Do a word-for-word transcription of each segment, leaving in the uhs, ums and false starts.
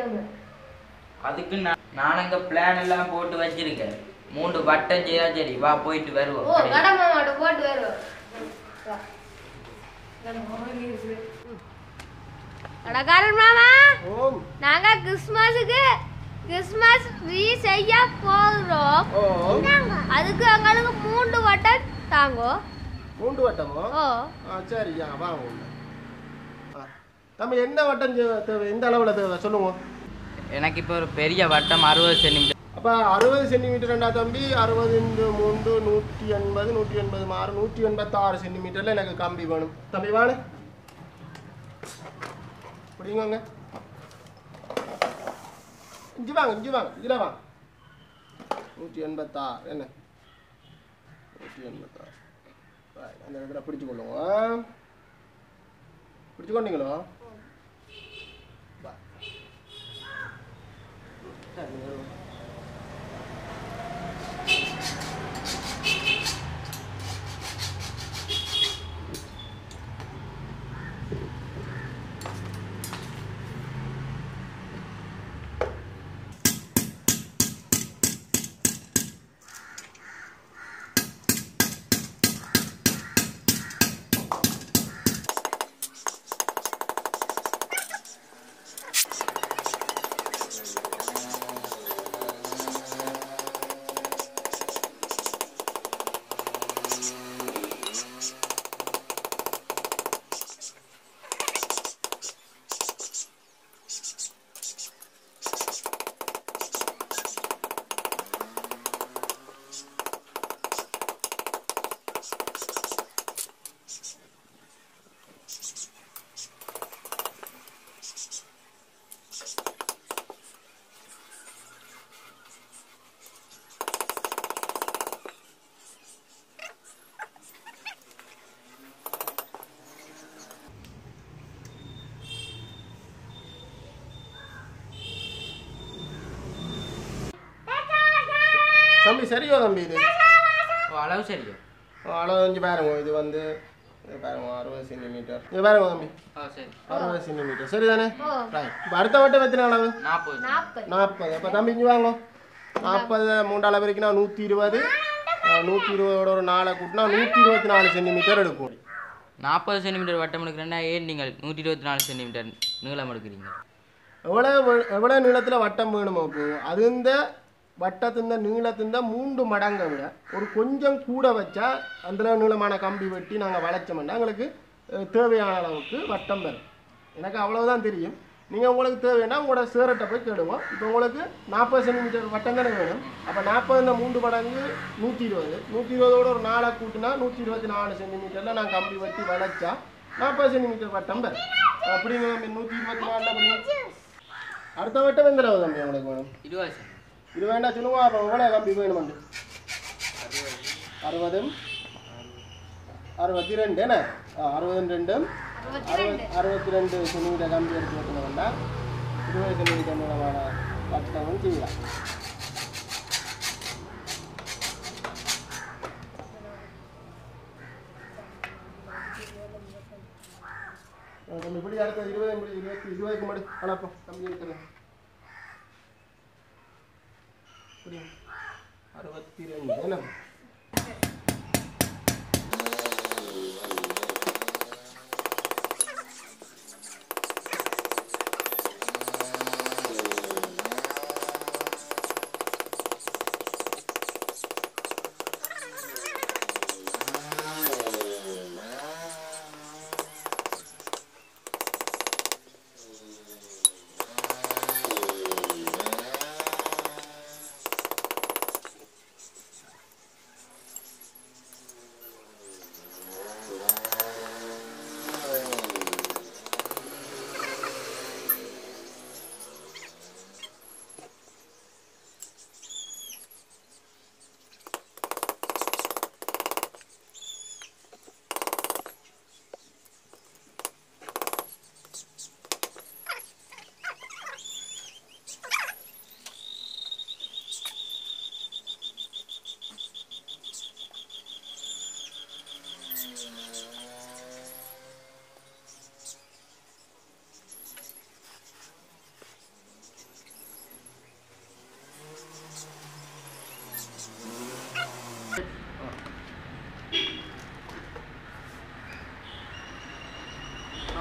அதுக்கு நான் அங்க பிளான் எல்லாம் போட்டு வச்சிருக்கேன். மூணு வட்டம் செய்தா சரி. வா போயிட்டு வருவோம். ஓ கடமை மாட்ட போட்டு வருவோம். அடகாரன் மாமா, நாங்க கிறிஸ்மஸுக்கு கிறிஸ்மஸ் ட்ரீ செய்ய போறோம். அதுக்கு எங்களுக்கு மூன்று வட்டம் தாங்கோ. மூன்று வட்டமோ? ஓ சரியா வாங்க. நம்ம என்ன வட்டம் தேவை, எந்த அளவில் தேவை சொல்லுங்க. எனக்கு இப்போ ஒரு பெரிய வட்டம் அறுபது சென்டிமீட்டர். அப்போ அறுபது சென்டிமீட்டர்ண்டா தம்பி, அறுபது இன்டு மூன்று நூற்றி எண்பது நூற்றி எண்பது மாறு நூற்றி எண்பத்தாறு சென்டிமீட்டரில் எனக்கு கம்பி வேணும். தம்பி வாங்க பிடிங்க. இஞ்சி வாங்க இஞ்சி வாங்க இதில் வாங்க. நூற்றி எண்பத்தாறு என்ன நூற்றி எண்பத்தாறு அந்த இடத்துல பிடிச்சு கொள்ளுங்க. பிடிச்சு கொண்டீங்களோ? தம்பி சரியோ தம்பி? இது அளவு சரியோ? அளவு கொஞ்சம் பாருங்க. இது வந்து பாருங்க அறுபது சென்டிமீட்டர். இது பாருங்க தம்பி அறுபது சென்டிமீட்டர் சரிதானே? இப்போ அடுத்த வட்டம் எத்தனை அளவு? நாற்பது நாற்பது. அப்போ தம்பி இங்கே வாங்க. நாற்பது மூன்று அளவு இருக்குன்னா நூற்றி இருபது நூற்றி இருபதோட ஒரு நாளை கூட்டினா நூற்றி இருபத்தி நாலு சென்டிமீட்டர் எடுக்கும். நாற்பது சென்டிமீட்டர் வட்டம் எடுக்கிறேன்னா ஏன் நீங்கள் நூற்றி இருபத்தி நாலு சென்டிமீட்டர் நீளம் எடுக்கிறீங்க? எவ்வளோ எவ்வளோ நீளத்தில் வட்டம் வேணுமோ இப்போ அது இந்த வட்டத்தின் நீளத்தின் மூன்று மடங்கை விட ஒரு கொஞ்சம் கூட வச்சா அந்த நீளமான கம்பி வெட்டி நாங்கள் வளைச்சோம்னா எங்களுக்கு தேவையான அளவுக்கு வட்டம் வரும். எனக்கு அவ்வளோதான் தெரியும். நீங்கள் உங்களுக்கு தேவைன்னா உங்களோட சேரட்டை போய் கேடுவோம். இப்போ உங்களுக்கு நாற்பது சென்டிமீட்டர் வட்டம் தானே வேணும். அப்போ நாற்பது இந்த மூன்று மடங்கு நூற்றி இருபது நூற்றி இருபதோட ஒரு நாளை கூட்டினா நூற்றி இருபத்தி நாலு சென்டிமீட்டரில் நான் கம்பி வெட்டி வளைச்சா நாற்பது சென்டிமீட்டர் வட்டம் வரும். அப்படிங்க நூற்றி இருபத்தி நாலில் அப்படி அடுத்த வட்டம் எந்த அளவு தம்பி உங்களுக்கு வேணும்? இருபது இது வேண்டாம் சொல்லுவோம். அப்போ எவ்வளோ கம்பி வேணுமெண்டு? அறுபது அறுபத்தி ரெண்டு என்ன அறுபது ரெண்டும் அறுபது அறுபத்தி ரெண்டு சென்டிமீட்டர் கம்பி எடுத்து வைக்கணும் வேண்டாம். இருபது சென்டிமீட்டர் மூலமான வட்டமும் செய்யலாம். இப்படி அடுத்த இருபது இருபத்தி இருபதுக்கு மட்டும் வளர்ப்போம் கம்பி எடுத்துருங்க. அறுபத்தி ரெண்டு என்ன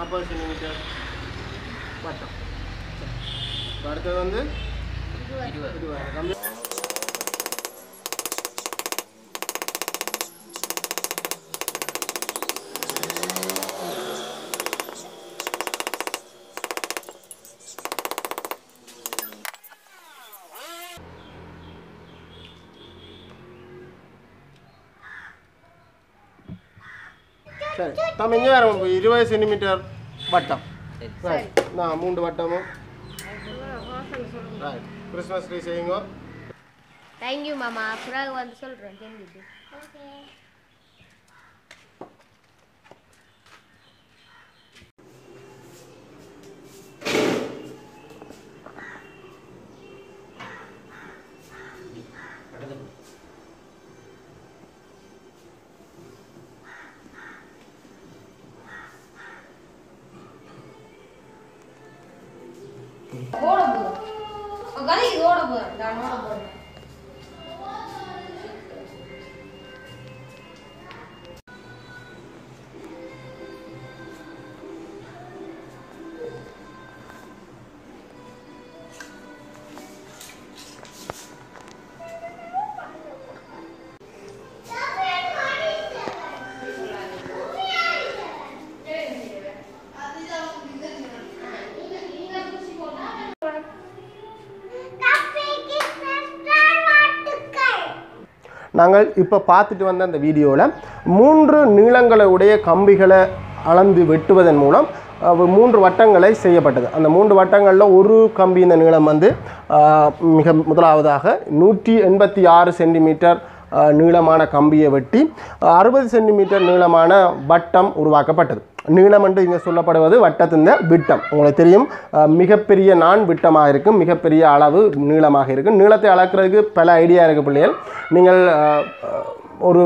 நாற்பது சென்டிமீட்டர் வட்டம். அடுத்தது வந்து இருபது கம்பி. சரி நம்ம இங்கே வேறு இருபது சென்டிமீட்டர் வட்டம். நான் மூன்று வட்டமும் ரைட். கிறிஸ்மஸ் ட்ரீ செய்யுங்க. தேங்க்யூ மாமா. பிறகு வந்து சொல்கிறேன் தெரிஞ்சுட்டு. ஓகே. ஓட போறோம். கதை ஓட போறோம். நான் ஓட போறேன். நாங்கள் இப்போ பார்த்துட்டு வந்த அந்த வீடியோவில் மூன்று நீளங்களுடைய கம்பிகளை அளந்து வெட்டுவதன் மூலம் மூன்று வட்டங்களை செய்யப்பட்டது. அந்த மூன்று வட்டங்களில் ஒரு கம்பி இந்த நீளம் வந்து மிக முதலாவதாக நூற்றி எண்பத்தி ஆறு சென்டிமீட்டர் நீளமான கம்பியை வெட்டி அறுபது சென்டிமீட்டர் நீளமான வட்டம் உருவாக்கப்பட்டது. நீளம் என்று இங்கே சொல்லப்படுவது வட்டத்தின் விட்டம். உங்களுக்கு தெரியும், மிகப்பெரிய நான் விட்டமாக இருக்கும், மிகப்பெரிய அளவு நீளமாக இருக்கும். நீளத்தை அளக்கிறதுக்கு பல ஐடியா இருக்குது பிள்ளைகள். நீங்கள் ஒரு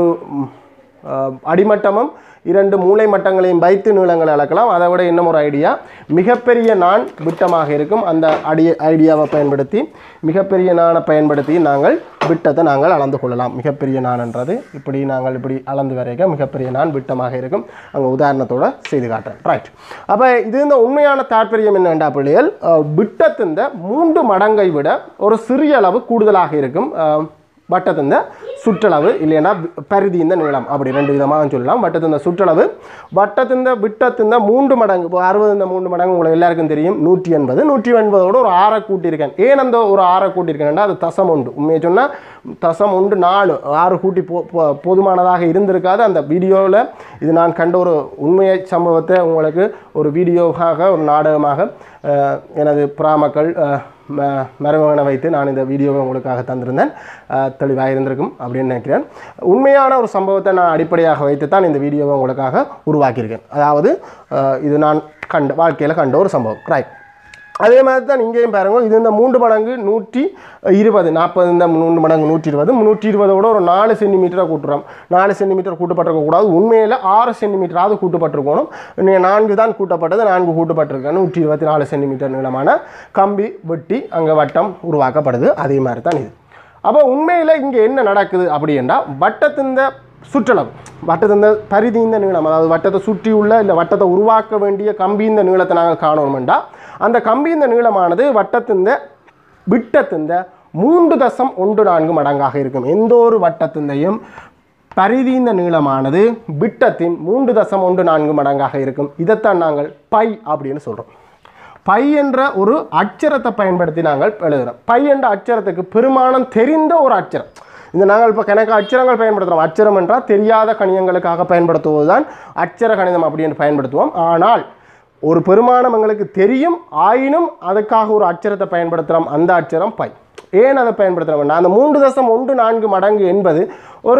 அடிமட்டமும் இரண்டு மூளை மட்டங்களையும் வைத்து நீளங்களை அளக்கலாம். அதை விட இன்னும் ஒரு ஐடியா, மிகப்பெரிய நான் விட்டமாக இருக்கும். அந்த அடி ஐடியாவை பயன்படுத்தி மிகப்பெரிய நானை பயன்படுத்தி நாங்கள் விட்டத்தை நாங்கள் அளந்து கொள்ளலாம். மிகப்பெரிய நான்ன்றது இப்படி நாங்கள் இப்படி அளந்து வரைக்க மிகப்பெரிய நான் விட்டமாக இருக்கும். அங்கே உதாரணத்தோடு செய்து காட்டுறேன். ரைட். அப்போ இது இந்த உண்மையான தாற்பயம் என்னென்றா பிள்ளைகள், விட்டத்தின் மூன்று மடங்கை விட ஒரு சிறிய அளவு கூடுதலாக இருக்கும் வட்டத்தின் சுற்றளவு, இல்லைன்னா பரிதி இந்த நீளம், அப்படி ரெண்டு விதமாக சொல்லலாம். வட்டத்தின் சுற்றளவு வட்டத்தின் விட்டத்தின் மூன்று மடங்கு. இப்போ அறுபது இந்த மூன்று மடங்கு உங்களுக்கு எல்லாருக்கும் தெரியும். நூற்றி எண்பது நூற்றி எண்பதோடு ஒரு ஆறை கூட்டியிருக்கேன். ஏன் அந்த ஒரு ஆறை கூட்டியிருக்கேன்டா அது தசம் ஒன்று. உண்மையை சொன்னால் தசம் ஒன்று நாலு ஆறு கூட்டி போ போதுமானதாக இருந்திருக்காது. அந்த வீடியோவில் இது நான் கண்ட ஒரு உண்மையை சம்பவத்தை உங்களுக்கு ஒரு வீடியோவாக ஒரு நாடகமாக எனது புறாமக்கள் மரபணை வைத்து நான் இந்த வீடியோவை உங்களுக்காக தந்திருந்தேன். தெளிவாக இருந்திருக்கும் அப்படின்னு நினைக்கிறேன். உண்மையான ஒரு சம்பவத்தை நான் அடிப்படையாக வைத்து தான் இந்த வீடியோவை உங்களுக்காக உருவாக்கியிருக்கேன். அதாவது இது நான் கண்ட வாழ்க்கையில் கண்ட ஒரு சம்பவம். ரைட். அதே மாதிரி தான் இங்கேயும் பாருங்கள். இது இந்த மூன்று மடங்கு நூற்றி இருபது நாற்பது இந்த மூன்று மடங்கு நூற்றி இருபது நூற்றி இருபதோட ஒரு நாலு சென்டிமீட்டராக கூட்டுறோம். நாலு சென்டிமீட்டர் கூட்டப்பட்டிருக்கக்கூடாது. உண்மையில் ஆறு சென்டிமீட்டராவது கூட்டப்பட்டிருக்கணும். நீங்கள் நான்கு தான் கூட்டப்பட்டது, நான்கு கூட்டப்பட்டிருக்கேன். நூற்றி இருபத்தி நாலு சென்டிமீட்டர் நீளமான கம்பி வெட்டி அங்கே வட்டம் உருவாக்கப்படுது. அதே மாதிரி தான் இது. அப்போ உண்மையில் இங்கே என்ன நடக்குது அப்படின்னா, வட்டத்தின் சுற்றளவு வட்டத்தின் பரிதிந்த நீளம், அதாவது வட்டத்தை சுற்றி உள்ள இல்லை வட்டத்தை உருவாக்க வேண்டிய கம்பிந்த நீளத்தை நாங்கள் காணணுமெண்டா அந்த கம்பிந்த நீளமானது வட்டத்தின் விட்டத்தின் மூன்று தசம் ஒன்று நான்கு மடங்காக இருக்கும். எந்த ஒரு வட்டத்தின்தையும் பரிதிந்த நீளமானது விட்டத்தின் மூன்று தசம் ஒன்று நான்கு மடங்காக இருக்கும். இதைத்தான் நாங்கள் பை அப்படின்னு சொல்கிறோம். பை என்ற ஒரு அச்சரத்தை பயன்படுத்தி நாங்கள் எழுதுகிறோம். பை என்ற அச்சரத்துக்கு பெருமானம் தெரிந்த ஒரு அச்சரம். இந்த நாங்கள் இப்போ கணக்கு அச்சரங்கள் பயன்படுத்துகிறோம். அச்சரம் என்றால் தெரியாத கணிதங்களுக்காக பயன்படுத்துவது தான் அச்சர கணிதம் அப்படின்னு பயன்படுத்துவோம். ஆனால் ஒரு பெருமானம் எங்களுக்கு தெரியும், ஆயினும் அதுக்காக ஒரு அச்சரத்தை பயன்படுத்துகிறோம். அந்த அச்சரம் பை. ஏன் அதை பயன்படுத்துகிறோம்னா, அந்த மூன்று தசம் ஒன்று நான்கு மடங்கு என்பது ஒரு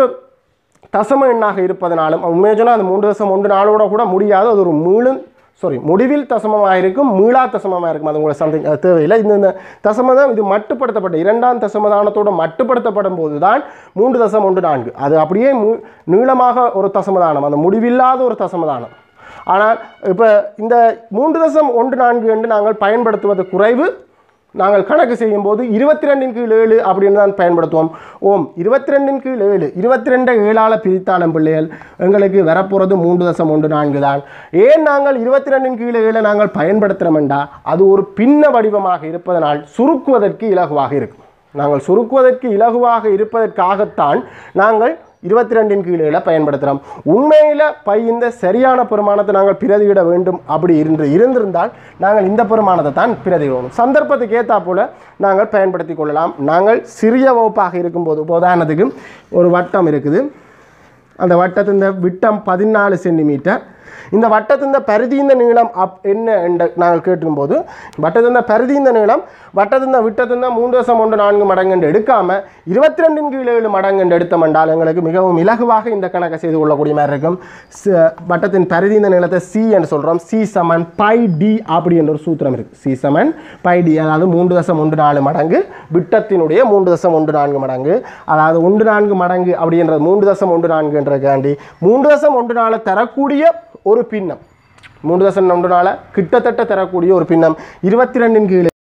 தசம எண்ணாக இருப்பதனாலும், உண்மையாக சொன்னால் அந்த மூன்று தசம் ஒன்று நாளோட கூட முடியாது. அது ஒரு மீளும் சாரி முடிவில் தசமமாக இருக்கும், மீளா தசமமாக இருக்கும். அது உங்களுக்கு சம்திங் அது தேவையில்லை. இந்த தசமதான் இது மட்டுப்படுத்தப்பட்ட இரண்டாம் தசமதானத்தோடு மட்டுப்படுத்தப்படும் போது தான் மூன்று தசம் ஒன்று நான்கு அது அப்படியே நீளமாக ஒரு தசமதானம், அந்த முடிவில்லாத ஒரு தசமதானம். ஆனால் இப்போ இந்த மூன்று தசம் ஒன்று நான்கு என்று நாங்கள் பயன்படுத்துவது குறைவு. நாங்கள் கணக்கு செய்யும்போது இருபத்தி ரெண்டின் கீழ் ஏழு அப்படின்னு தான் பயன்படுத்துவோம். ஓம் இருபத்தி ரெண்டின் கீழ் ஏழு இருபத்தி ரெண்டை ஏழால் பிரித்தாலும் பிள்ளைகள் எங்களுக்கு வரப்போகிறது மூன்று தசம் ஒன்று நான்கு தான். ஏன் நாங்கள் இருபத்தி ரெண்டின் கீழ் ஏழை நாங்கள் பயன்படுத்துகிறோம்டா அது ஒரு பின்ன வடிவமாக இருப்பதனால் சுருக்குவதற்கு இலகுவாக இருக்கும். நாங்கள் சுருக்குவதற்கு இலகுவாக இருப்பதற்காகத்தான் நாங்கள் இருபத்தி ரெண்டின் கீழ் ஏழை பயன்படுத்துகிறோம். உண்மையில் பை இந்த சரியான பெருமானத்தை நாங்கள் பிரதியிட வேண்டும் அப்படி இருந்து இருந்திருந்தால் நாங்கள் இந்த பெருமானத்தை தான் பிரதியிடணும். சந்தர்ப்பத்துக்கு ஏற்றா போல் நாங்கள் பயன்படுத்தி கொள்ளலாம். நாங்கள் சிறிய வகுப்பாக இருக்கும்போது உதாரணத்துக்கு ஒரு வட்டம் இருக்குது. அந்த வட்டத்தின் விட்டம் பதினாலு சென்டிமீட்டர். இந்த வட்டத்தின் பரிதியின் நீளம் அப் என்ன என்று நாங்கள் கேட்டும்போது வட்டத்தின் பரிதியின் நீளம் வட்டத்தின் விட்டத்தின் மூன்று தசம் ஒன்று நான்கு மடங்கு என்று எடுக்காமல் இருபத்தி ரெண்டின் கீழ் ஏழு மடங்கு என்று எடுத்தமென்றால் எங்களுக்கு மிகவும் இலகுவாக இந்த கணக்கை செய்து கொள்ளக்கூடிய மாதிரி இருக்கும். வட்டத்தின் பரிதியின் நீளத்தை சி என்று சொல்கிறோம். சி சமன் பை டி அப்படி என்ற ஒரு சூத்திரம் இருக்குது. சி சமன் பை டி, அதாவது மூன்று தசம் ஒன்று நாலு மடங்கு விட்டத்தினுடைய மூன்று தசம் ஒன்று நான்கு மடங்கு, அதாவது ஒன்று நான்கு மடங்கு அப்படின்றது மூன்று தசம் ஒன்று நான்கு என்றதுக்காண்டி மூன்று தசம் ஒன்று நாலு தரக்கூடிய ஒரு பின்னம், மூன்று தசம் ஒன்று நாலு கிட்டத்தட்ட தரக்கூடிய ஒரு பின்னம் இருபத்தி ரெண்டின் கீழ்